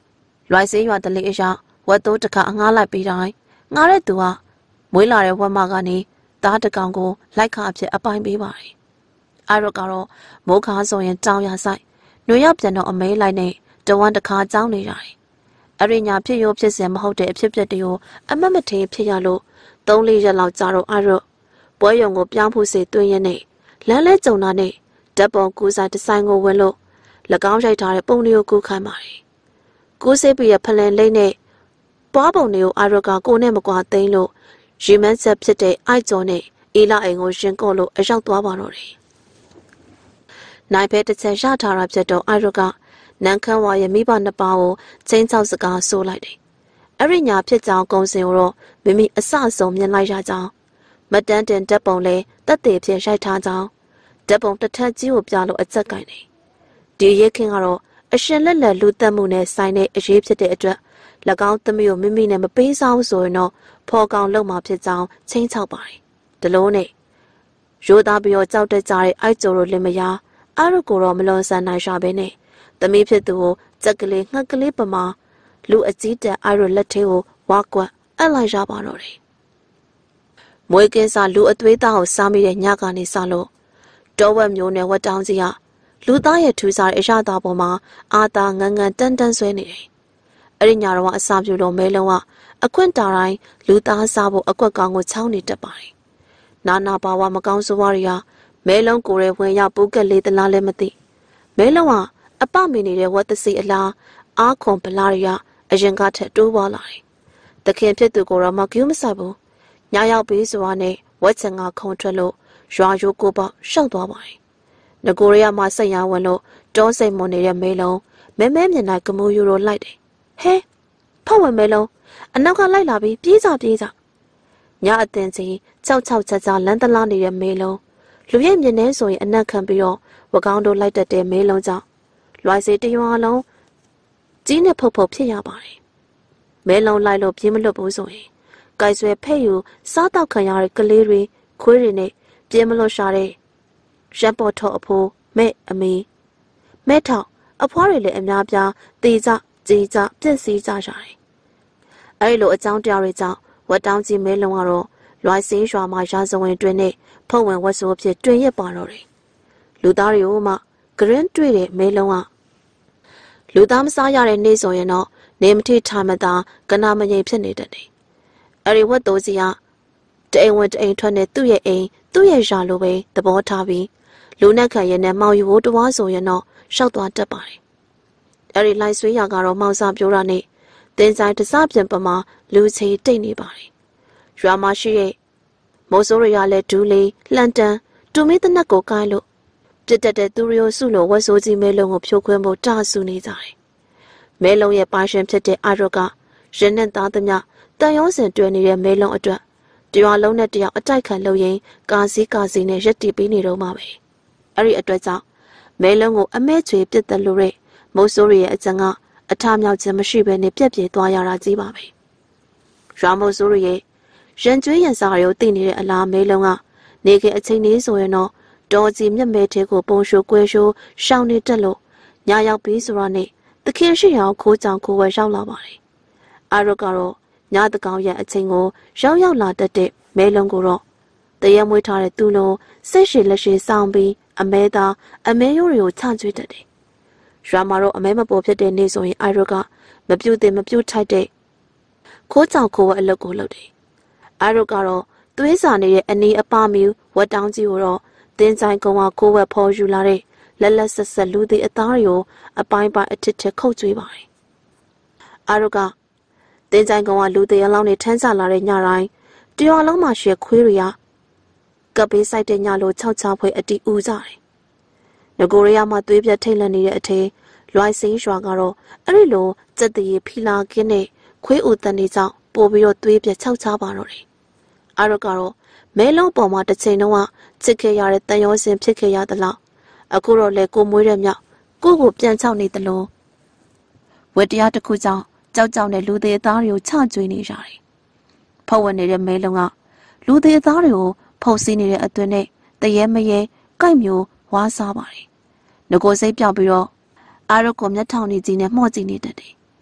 လွိုင်စင်းရွာတလေးအရာဝတ်တိုးတစ်ခါငားလိုက်ပြီးတိုင်းငားတဲ့သူကမွေးလာတဲ့ဝက်မကနေသားတစ်ကောင်ကိုလိုက်ခါအဖြစ်အပိုင်ပေးပါတယ်။အာရုတ်ကတော့မိုးခါဆိုရင်တောင်ရဆိုင်ညွေရောက်ပြန်တော့အမဲလိုက်နဲ့တဝမ်းတစ်ခါကြောင်းနေရတယ်။အရိညာဖြစ်ရောဖြစ်စင်မဟုတ်တဲ့အဖြစ်တွေကိုအမတ်မထေဖြစ်ရလို့3-4ရက်လောက်ကြာတော့အာရုတ်ပွဲရုံကိုပြောင်းဖို့စေတွင်းရနဲ့လမ်းလဲကြုံတာနဲ့ဓာတ်ပုံကူဆိုင်ဒီဇိုင်းကိုဝင်လို့၎င်းရိုက်ထားတဲ့ပုံတွေကိုကူးခိုင်းပါတယ်။ကူးစေးပြီးရဖလန်လိမ့်နဲ့ပွားပုံတွေကိုအာရုတ်ကကိုနဲ့မကွာသိမ်းလို့ရီမန်းဆက်ဖြစ်တဲ့အိုက်ကျော်နဲ့အေးလာအိမ်ကိုရှင်ကော့လို့အရောက်သွားပါတော့တယ်။နိုင်ဖဲတစ်ချက်ရထားတာဖြစ်တော့အာရုတ်ကနန်းခမ်းဝါရဲ့မိဘနှစ်ပါးကိုချင်းချောက်စကားဆိုလိုက်တယ်။အရိညာဖြစ်ကြောင်ကုံစင်ကိုတော့မိမိအဆဆုံးမြင်လိုက်ရကြောင်းမတန်းတင်ဓာတ်ပုံလည်းတက်သေးဖြစ်ရိုက်ထားကြောင်းဓာတ်ပုံတစ်ထက်ကြီးကိုပြလို့အချက်ကင်တယ်။ဒီရဲခင်ကတော့အရှင်လက်လက်လူသက်မှုနဲ့ဆိုင်တဲ့အရေးဖြစ်တဲ့အတွက်၎င်းသမီးကိုမိမိနဲ့မပေးစားဘူးဆိုရင်တော့ဖော်ကောင်လုံမှာဖြစ်ကြောင်းချင်းချောက်ပါတယ်။ဒီလိုနဲ့ရိုးသားပြီးတော့ကြောက်တက်ကြတဲ့အိုက်ကျိုတို့လင်မယားအာရုတ်ကိုတော့မလွန်ဆန်နိုင်ရှာပဲနဲ့သမီးဖြစ်သူကိုကြက်ကလေးငှက်ကလေးပမာလူအကြီးတက်အာရုတ်လက်ထဲကိုဝါကွက်အပ်လိုက်ရပါတော့တယ်။မွေးကင်းစားလူအသွေးသားကိုစားမိတဲ့ညကနေစလို့တောဝက်မျိုးနဲ့ဝတ်တောင်းကြီးကလူသားရဲ့ထူစားတဲ့အရာသားပေါ်မှာအာသာငန်းငန်းတန်းတန်းဆွဲနေတယ်။အဲ့ဒီညတော့အစာပြူတော့မဲလုံးကအခွင့်တာတိုင်းလူသားစားဖို့အကွက်ကောင်းကိုချောင်းနေတတ်ပါတယ်။နာနာပါဝါမကောင်းဆိုးဝါးတွေကမဲလုံးကိုယ်ရဲ့ဝင်ရောက်ပူးကက်လေးတလားလည်းမသိမဲလုံးကအပမီနေတဲ့ဝတ်သစီအလားအားခွန်ပလာတွေကအရင်ကထက်တိုးပွားလာတယ်။တခင်ဖြစ်သူကိုတော့မကူးမဆိုင်ဘူး။ညရောက်ပြီးဆိုတာနဲ့ဝက်ချင်ကခုံထွက်လို့ရွာရိုးကိုပေါရှောက်သွားပါတယ်။ငကိုရီးယားမှာစိတ်ရဝင်လို့တောစိတ်မွန်နေတဲ့မဲလုံးမဲမဲမြင်လိုက်ကမူယူရိုလိုက်တယ်။ဟဲဖောက်ဝင်မဲလုံးအနောက်ကလိုက်လာပြီးပြေးကြညအတင်ကြီးကြောက်ချာလန်းတလားနေတဲ့မဲလုံးလူရဲ့မြင်နေဆိုရင်အနက်ခံပြီးတော့ဝကောင်းတို့လိုက်တတ်တဲ့မဲလုံးကြောင့်လွိုင်စေတရွာလုံးကြီးနဲ့ဖုတ်ဖုတ်ဖြစ်ရပါတယ်။မဲလုံးလိုက်လို့ပြေးမလွတ်ဘူးဆိုရင်ကြိုက်ဆွဲဖဲ့ယူစားတော့ခံရတဲ့ကလေးတွေခွေးတွေနဲ့ပြေးမလွတ်ရှာတဲ့ရန်ပေါ်ထော်အဖိုးမဲ့အမေမဲထောက်အဖွားတွေလည်းအများပြားတေကြကြီးကြပြက်စီးကြရတယ်။အဲဒီလိုအကြောင်းတရားတွေကြောင့်ဝတ်တောင်းကြီးမဲလုံးကတော့လွိုင်စင်းရွာမှာရာဇဝင်တွင်နဲ့ဖုံဝင်ဝတ်ဆိုးဖြစ်တွင်ရပါတော့တယ်။လူသားတွေကိုမှဂရင်းတွေ့တဲ့မဲလုံးကလူသားမစားရတဲ့နေ့ဆိုရင်တော့နေမထိထားမသာကနာမငြိမ်ဖြစ်နေတတ်တယ်။အဲဒီဝတ်တိုးစီကတအိမ်ဝင်တအိမ်ထွက်နေသူ့ရဲ့အိမ်သူ့ရဲ့ယာလိုပဲသဘောထားပြီးလူနဲ့ခံရဲ့နဲ့မောင်ယူဖို့တဝါဆိုရင်တော့ရှောက်သွားတတ်ပါတယ်။အဲဒီလိုက်ဆွေးရကတော့မောင်စာပြောတာနဲ့တင်ဆိုင်တစပြင်ပမာလူချေတိတ်နေပါတယ်။ရွာမရှိရဲ့မိုးစိုးရရလဲဒူးလေးလှန်တန်းတူမီတနက်ကိုကိုင်းလို့ပြစ်တက်တဲ့သူရီယိုစုလိုဝက်ဆိုးကြီးမဲလုံးကိုဖြိုခွင်းဖို့တာဆူနေကြတယ်။မဲလုံးရဲ့ပါရှင်ဖြစ်တဲ့အာရုတ်ကရင်းနဲ့သားသမျှတန်ရုံးစင်တွေ့နေတဲ့မဲလုံးအတွက်တရွာလုံးနဲ့တယောက်အတိုက်ခံလုပ်ရင်းကာစီနဲ့ရက်တီပေးနေတော့မှပဲ။အဲ့ဒီအတွက်ကြောင့်မဲလုံးကိုအမဲချွေပြစ်တယ်လို့မိုးစိုးရရဲ့အကြံကအထမြောက်ခြင်းမရှိဘဲနဲ့ပြက်ပြေးသွားရတာကြီးပါပဲ။ရွာမိုးစိုးရရဲ့ရင်ကျွေးရင်စားရိုးတည်နေတဲ့အလားမဲလုံးကနေခင်အချိန်လေးဆိုရင်တော့တော်ကြီးမြက်မဲသေးကိုပုံရှိုးကွဲရှိုးရှောင်းနေတက်လို့ညရောက်ပြီးဆိုတော့နဲ့သခင်ရှိအောင်ခိုးကြောင်ခိုးဝဲရောက်လာပါတယ်။အာရုတ်ကတော့ညတကောင်ရဲ့အချိန်ကိုရောက်လာတတ်တဲ့မဲလုံးကိုတော့တရမွေးထားတဲ့သူ့လုံးစိတ်ရှည်လက်ရှည်စောင်းပြီးအမဲသားအမဲရိုးတွေကိုချကျွေးတတ်တယ်။ရွာမှာတော့အမဲမပေါ်ဖြစ်တဲ့နေ့ဆိုရင်အာရုတ်ကမပြုတ်မပြုတ်ထိုက်တဲ့ခိုးကြောင်ခိုးဝဲအလုပ်ကိုလုပ်တယ်။အာရုတ်ကတော့သွေးစာနေတဲ့အနီးအပါမီဝတ်တောင်းကြီးကိုတော့တင်းဆိုင်ကုံကခိုးဝက်ဖော်ယူလာတဲ့လက်ဆက်လူသေးအသားတွေကိုအပိုင်းပိုင်းအထစ်ထစ်ခုတ်ကျွေးပါတယ်။အာရုတ်ကတင်းဆိုင်ကုံကလူသေးအလောင်းနဲ့ထမ်းစားလာတဲ့ညတိုင်းတရွာလုံးမှာရှယ်ခွေးတွေကကပ်ပေးဆိုင်တဲ့ညလို၆ဖွဲအတီးဦးကြတယ်။ငကိုရီးယားမှာသွေးပြတ်ထိတ်လန့်နေတဲ့အထက်လွိုင်စင်းရွာကတော့အဲ့ဒီလိုစက်တရေဖီလာကင်းနဲ့ခွေးဦးတန်တွေကြောင့်ပို့ပြီးတော့သွေးပြတ်ခြောက်ချပါတော့တယ်။အာရုတ်ကတော့မဲလုံးပေါ်မှာတစ်ချိန်လုံးကချစ်ခဲ့ရတဲ့တန်ရောစင်ဖြစ်ခဲ့ရသလားအခုတော့လေကိုမွေးတဲ့မြောက်ကိုပြန်ချောက်နေသလိုဝတ်တရားတစ်ခုကြောင့်ကြောက်နဲ့လူသေးသားတွေကိုချကျွေးနေကြတယ်။ဖုတ်ဝင်နေတဲ့မဲလုံးကလူသေးသားတွေကိုဖုတ်စီးနေတဲ့အသွင်နဲ့တရဲမရဲကိုက်မျိုးဝါးစားပါတယ်။ငကိုစိတ်ပြောက်ပြီးတော့အာရုတ်ကိုမျက်ထောင်ကြီးနဲ့မှော့ကြည့်နေတတ်တယ်။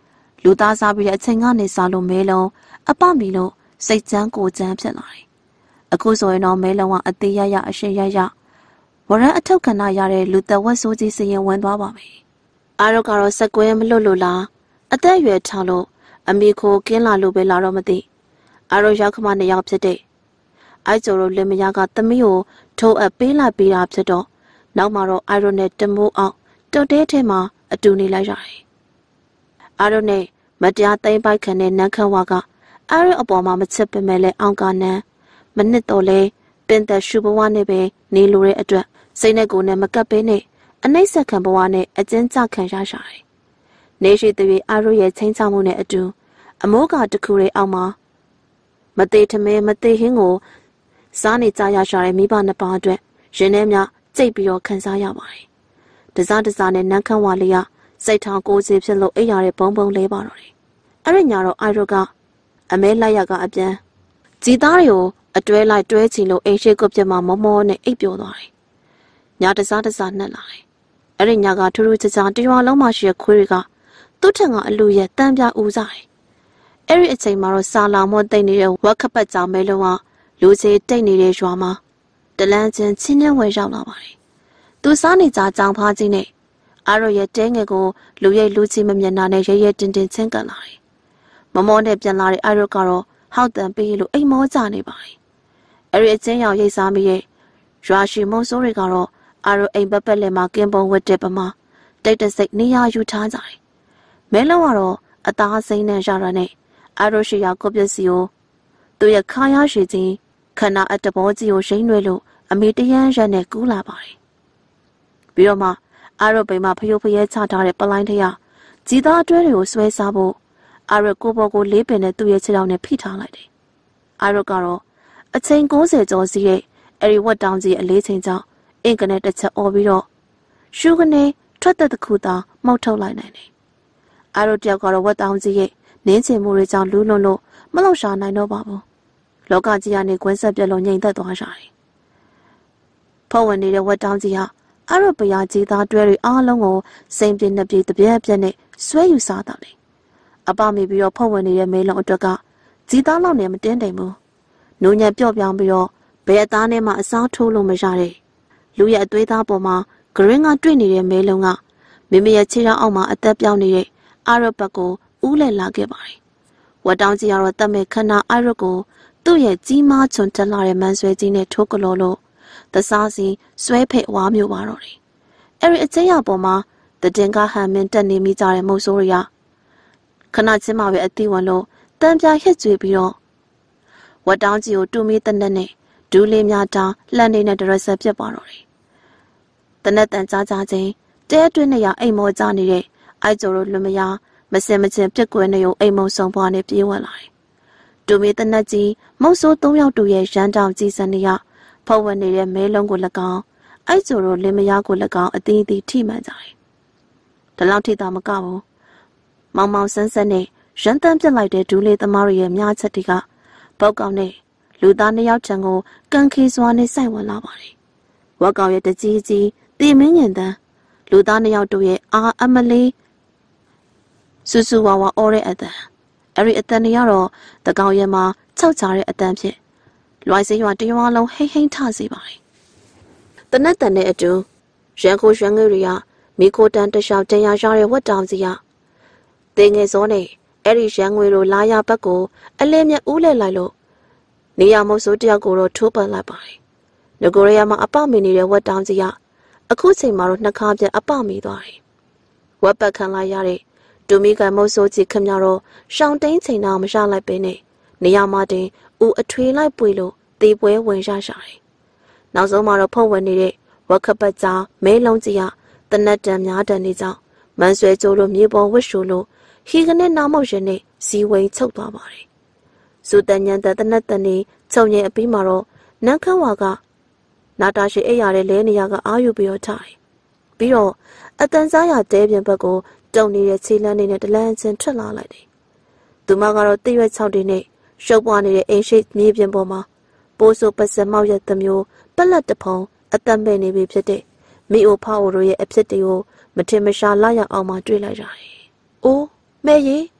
လူသားစားပြီးတဲ့အချိန်ကနေစားလို့မဲလုံးအပမီလို့စိတ်ချမ်းကိုချမ်းဖြစ်လာတယ်။အခုဆိုရင်တော့မဲလုံးကအသေးရရအရှင်ရရဝရန်အထောက်ခံရတဲ့လူသက်ဝက်ဆိုးကြီးစရင်ဝင်သွားပါပြီ။အားတော့ကတော့စက်ကွဲမလွတ်လို့လားအသက်အရွယ်ထောင်လို့အမိခိုကင်းလာလို့ပဲလာတော့မသိ။အားတော့ရောက်ခမနှစ်ယောက်ဖြစ်တဲ့အိုက်ကျော်တို့လင်မယားကသမီးကိုထိုးအပ်ပေးလိုက်ပေးတာဖြစ်တော့နောက်မှာတော့အာရွန်နဲ့တမိုးအောင်တုတ်တဲထဲမှာအတူနေလိုက်ရတယ်။အာရွန်နဲ့မတရားသိမ်းပိုက်ခံတဲ့နန်းခန့်ဝါကအာရွန်အပေါ်မှာမချစ်ပေမဲ့လည်းအောင်ကနန်းမနစ်တော့လဲပင်သက်ရှူဘဝနဲ့ပဲနေလိုတဲ့အတွက်စိတ်နဲ့ကိုယ်နဲ့မကပ်ပေးနဲ့အနှိမ့်ဆက်ခံဘဝနဲ့အကျဉ်းချခံရရတယ်။နေရှိသွေးအာရွန်ရဲ့ချင်းချမှုနဲ့အတူအမိုးကတခုရဲ့အောက်မှာမသေးထမဲမသေးဟင်းကိုစားနေကြရရှာတဲ့မိဘနှစ်ပါးအတွက်ရင်ထဲမှာကြိတ်ပြီးတော့ခံစားရပါတယ်။တစားတစားနဲ့နန်းခန့်ဝါလေးကစိတ်ထောင်ကိုယ်စီဖြစ်လို့အိပ်ရတဲ့ဘုံဘုံလေးပါတော့တယ်။အဲ့ဒီညတော့အိုင်ရိုကအမဲလိုက်ရကအပြန်ကြည်သားတွေကိုအတွဲလိုက်တွဲချီလို့အိမ်ရှိကုတ်ပြမှာမောမောနဲ့အိပ်ပျော်သွားတယ်။ညတစားတစားနှက်လာတယ်။အဲ့ဒီညကထူးထူးခြားခြားတရွာလုံးမှာရှိတဲ့ခွေးတွေကသူ့ထံကအလူရဲ့တန်းပြဦးစားတယ်။အဲ့ဒီအချိန်မှာတော့စာလောင်မောတိတ်နေတဲ့ဝက်ခပတ်ကြောင်မဲလုံးကလူစီတိတ်နေတဲ့ရွာမှာတလန်းချင်းချင်းနဲ့ဝဲရောက်လာပါတယ်။သူစားနေကြကြောင်ဖားကြီးနဲ့အားရရဲ့တဲငယ်ကိုလူရိတ်လူကြီးမမျက်နှာနဲ့ရဲရဲတင်းတင်းချင်းကန်လာတယ်။မမောနဲ့ပြန်လာတဲ့အားရကတော့ဟောက်တန်ပေးလို့အိမ်မောကြနေပါတယ်။အဲ့ဒီအချင်းရောက်ရိတ်စားမိရဲ့ရွာရှိမုံစိုးတွေကတော့အားရအိမ်ပပက်လက်မှာကင်းပုံဝတ်တဲ့ပမာတိတ်တဆိတ်နေရယူထားကြတယ်။မဲလုံးကတော့အသားစိမ့်နဲ့ရတာနဲ့အားရရှိရာကိုပစ္စည်းကိုသူရဲ့ခါရရှိခြင်းခန္ဓာအတဘောကြီးကိုရိမ့်ရွယ်လို့အမေတရမ်းရက်နဲ့ကူးလာပါတယ်။ပြီးတော့မှအာရပိန်မှာဖျို့ဖျဲချထားတဲ့ပလိုင်းထရကြည်သားအတွဲတွေကိုဆွဲစားဖို့အာရကိုဘောကိုလေးပင်နဲ့သူ့ရဲ့ခြေထောက်နဲ့ဖိထားလိုက်တယ်။အာရကတော့အချိန်90ကျော်စီးရဲ့အဲ့ဒီဝတ်တောင်ကြီးအလေးချိန်ကြောင့်အင်ကနေတစ်ချက်អော်ပြီးတော့ရှုကနေထွက်သက်တစ်ခုသာမှုတ်ထုတ်လိုက်နိုင်တယ်။အာရတယောက်ကတော့ဝတ်တောင်ကြီးရဲ့နင်းချင်မှုတွေကြောင့်လူးလွန်းလို့မလောက်ရှာနိုင်တော့ပါဘူး။လောကကြီးကနေကွင်းဆက်ပြက်လို့ငြိမ်သက်သွားကြတယ်။ဖောက်ဝင်နေတဲ့ဝတ်တောင်ကြီးဟာအာရပယာကြီးသားတွဲတွေအားလုံးကိုစိန်ပြင်းနှစ်ပြေတပြက်ပြက်နဲ့ဆွဲယူစားတာလေ။အပမေပြီးတော့ဖောက်ဝင်နေတဲ့မေလုံးအတွက်ကကြီးသားလောက်နဲ့မတင်းတိမ်ဘူး။နူးညံ့ပြော့ပြောင်းပြီးတော့ဘယ်အသားနဲ့မှအစားထိုးလို့မရတဲ့လူရဲ့အသွေးသားပေါ်မှာဂရင်းကတွေ့နေတဲ့မေလုံးကမိမိရဲ့ခြေထောက်အောက်မှာအသက်ပြောင်းနေတဲ့အာရဘတ်ကိုဦးလဲလာခဲ့ပါတယ်။ဝတ်တောင်ကြီးကတော့တတ်မဲ့ခန္ဓာအာရကိုသူ့ရဲ့ကြီးမားချွန်တက်လာတဲ့မန်ဆွဲကြီးနဲ့ထိုးကလောလို့တစားစီဆွဲဖက်ဝါမျိုးပါတော့တယ်။အဲ့ဒီအချင်းရပေါ်မှာတတင်ကဟန်မင်းတက်နေမိကြတဲ့မုတ်ဆိုးတွေကခဏချင်းမှပဲအတိဝင်လို့တန်ပြားဟစ်ကြွေပြီးတော့ဝတ်တောင်းကြီးကိုတူမီတနက်နဲ့ဒူးလေးများတောင်းလှန်နေတဲ့ဒရက်ဆက်ပြတ်ပါတော့တယ်။တနက်တန်ကြားချင်းတဲအတွင်းနဲ့ရအိမ်မောကြနေတဲ့အိုက်ကျော်တို့လွန်မယားမစင်မချင်းပြက်ကွယ်နေုံအိမ်မုံဆောင်ပွားနဲ့ပြေးဝင်လာတယ်။တူမီတနက်ကြီးမုတ်ဆိုး၃ယောက်တူရဲ့ရန်တောင်ကြီးစံနေရဖောက်ဝင်နေတဲ့မဲလုံးကို၎င်းအိုက်ကျော်တို့လင်မယားကို၎င်းအသီးသီးထိမှန်ကြတယ်။ဒါလောက်ထိတာမကဘူး။မောင်မောင်ဆန်းဆန်းနဲ့ရန်တန်းပြစ်လိုက်တဲ့ဒူးလေးသမားတွေရဲ့များချက်တွေကပေါက်ကောင်နဲ့လူသားနှစ်ယောက်ထံကိုကန်ခေးစွာနဲ့စိုက်ဝင်လာပါတယ်။ဝက်ကောင်ရဲ့တကြီးကြီးတေမင်းညင်တန်းလူသားနှစ်ယောက်တို့ရဲ့အာအမလေးစူစူဝါဝါအော်တဲ့အတန်အဲ့ဒီအတန်တွေကတော့တကောင်ရဲ့မှာခြောက်ချတဲ့အတန်ဖြစ်လွိုင်စင်းရွာတရွာလုံးဟိမ့်ဟိမ့်ထစေပါတယ်။တနက်တန်တဲ့အတူရန်ကိုရွှန်ငယ်တွေကမိခိုတန်တလျှောက်တင်ရရတဲ့ဝတ်တောင်စီကတင်းငယ်စောနဲ့အဲ့ဒီရန်ငွေတို့လာရဘက်ကိုအလဲမြဦးလဲလိုက်လို့နေရမုတ်ဆိုးတယောက်ကိုတော့ထိုးပန်လိုက်ပါတယ်။ငကိုရရမှာအပမီနေတဲ့ဝတ်တောင်စီကအခုချိန်မှာတော့နှစ်ခါပြန်အပမီသွားတယ်။ဝက်ပတ်ခံလိုက်ရတဲ့ဒူမီကန်မုတ်ဆိုးကြီးခမရတော့ရှောင်းတိန်ချိန်တော့မရလိုက်ပဲနဲ့နေရမှာတင်ဦးအထွေလိုက်ပွေလို့တေးပွဲဝင်ရရှာတယ်။နောက်ဆုံးမှာတော့ဖုတ်ဝင်နေတဲ့ဝက်ခပတ်ကြားမဲလုံးကြီးကတနက်တန်များတန်နေကြောင်းမန်ဆွဲကျိုးလို့မြေပေါ်ဝှစ်ရှူလို့ဟီကနေနာမောက်ရင်နဲ့စီဝိန်ချုပ်သွားပါတယ်။စူတန်ညန်တနက်တန်နေချုပ်ငင်အပြီးမှာတော့နန်းခန့်ဝါကနာတာရှိအိပ်ရတဲ့လဲနေရကအာယူပြီးတော့ထိုင်ပြီးတော့အတန်စားရတဲပြင်ဘက်ကိုတုံနေတဲ့ခြေလမ်းနဲ့တလန်းချင်းထွက်လာလိုက်တယ်။သူမကတော့တရွက်6တွေနဲ့ရှုပ်ပွားနေတဲ့အိမ်ရှိမြေပြင်ပေါ်မှာပိုးဆိုပစမောက်ရတဲ့မျိုးပလက်တဖုံအတန်ပဲ့နေပြီဖြစ်တဲ့မိအိုဖာအိုတို့ရဲ့အဖြစ်တွေကိုမထင်မရှားလာရအောင်မှတွေ့လိုက်ရတယ်။အိုးမဲရီ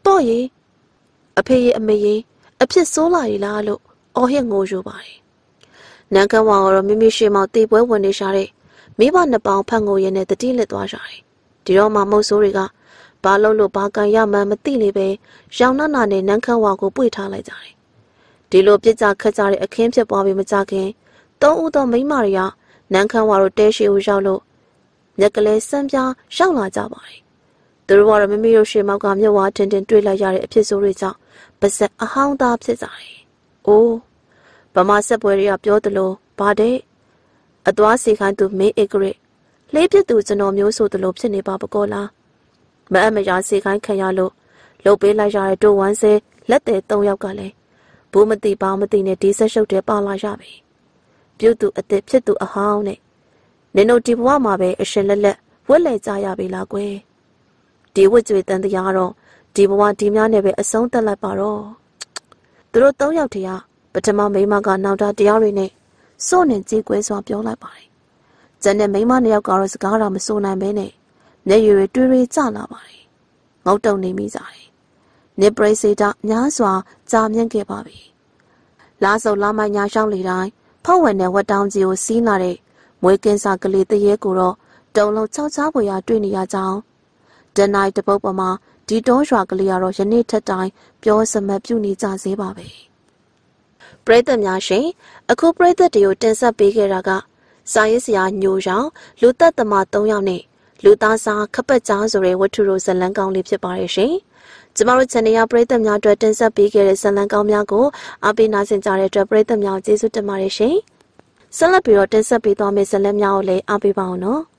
ပေါ့ရေအဖေရဲ့အမေရဲ့အဖြစ်ဆိုးလာရီလားလို့အော်ဟစ်ငိုယူပါတယ်နန်းခမ်းဝါကတော့မိမိရှေ့မောင်တီပွဲဝင်နေရှာတဲ့မိဘနှစ်ပေါင်းဖတ်ငိုရင်းနဲ့တတိလက်သွားကြတယ်ဒီတော့မှမုတ်ဆိုးတွေကဘာလို့လို့ဘာကန်ရမှန်းမသိလေပဲရောင်နှနာနဲ့နန်းခမ်းဝါကိုပွေထားလိုက်ကြတယ်ဒီလိုပြစ်ကြခတ်ကြတဲ့အခင်းဖြစ်ပွားပြီးမကြခင်သုံးဦးသောမိန်းမတွေကနန်းခမ်းဝါတို့တဲရှိဦးရောက်လို့မြက်ကလေးစမ်းပြားရောက်လာကြပါတယ်သူတို့ကတော့မိမိတို့ရှေ့မောက်ကမြတ်ဝါထင်ထင်တွေ့လိုက်ရတဲ့အဖြစ်ဆိုးတွေကြောင့်ပါစက်အဟောင်းသားဖြစ်ကြတယ်။အိုးဗမာဆက်ပွဲတွေကပြောသလိုဗါတဲ့အသွားစီခိုင်းသူမင်းဧကရစ်လေးပြစ်သူကျွန်တော်မျိုးဆိုသလိုဖြစ်နေပါပကောလားမအမရစီခိုင်းခံရလို့လှုပ်ပေးလိုက်ရတဲ့တို့ဝမ်းစဲလက်သေး၃ယောက်ကလည်းဘူးမတိပါမတိနဲ့ဒီဆက်ရှုပ်တဲ့ပါလာရပြီ။ပြုတ်သူအစ်စ်ဖြစ်သူအဟောင်းနဲ့နင်တို့ဒီဘဝမှာပဲအရှင်လက်လက်ဝက်လဲကြရပြီလားကွယ်။ဒီဝတ်ကြွေတန်တရားတော့ဒီဘဝဒီများနဲ့ပဲအဆုံးသတ်လိုက်ပါတော့သူတို့၃ယောက်တည်းကပထမမိန်းမကနောက်တာတရားတွေနဲ့စို့နဲ့ကြေးကွဲစွာပြောလိုက်ပါတယ်ကျန်တဲ့မိန်းမနှစ်ယောက်ကတော့စကားတော့မဆိုနိုင်ပဲနဲ့မျက်ရည်တွေတွေးကျလာပါတယ်ငေါက်တုံနေမိကြတယ်နေပရိစေတာများစွာကြာမြင့်ခဲ့ပါပြီလာစုံလာမိုင်းညာရှောင်းလေတိုင်းဖောက်ဝင်တဲ့ဝက်တောင်းကြီးကိုစီးလာတဲ့မွေးကင်းစာကလေးတရေကိုတော့တုံလုံး၆ချားပွေရတွေ့နေရကြောင်းဒနိုင်တပုတ်ပေါ်မှာဒီတောရွာကလေးကတော့ယနေ့ထက်တိုင်းပြောစမတ်ပြုနေကြသေးပါပဲပရိသတ်များရှင်အခုပရိသတ်တွေကိုတင်ဆက်ပေးခဲ့တာကစာရေးဆရာညိုရောင်လူသက်သမား၃ယောက်နဲ့လူသားစားခပတ်ကြားဆိုတဲ့ဝတ္ထုရိုဇလန်းကောင်းလေးဖြစ်ပါတယ်ရှင်ကျမတို့ channel ရပရိသတ်များအတွက်တင်ဆက်ပေးခဲ့တဲ့ဇလန်းကောင်းများကိုအားပေးနားဆင်ကြတဲ့အတွက်ပရိသတ်များကျေးဇူးတင်ပါတယ်ရှင်ဆက်လက်ပြီးတော့တင်ဆက်ပေးသွားမယ့်ဇလန်းများကိုလည်းအားပေးပါအောင်နော်